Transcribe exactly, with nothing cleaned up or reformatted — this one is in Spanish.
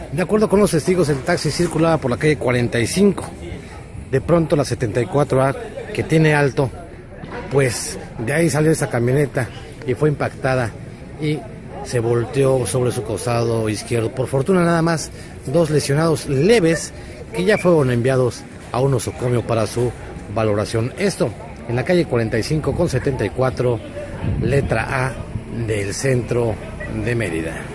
De acuerdo con los testigos, el taxi circulaba por la calle cuarenta y cinco. De pronto la setenta y cuatro A, que tiene alto, pues de ahí salió esa camioneta y fue impactada y se volteó sobre su costado izquierdo. Por fortuna nada más, dos lesionados leves que ya fueron enviados a un nosocomio para su valoración. Esto en la calle cuarenta y cinco con setenta y cuatro, letra A del centro de Mérida.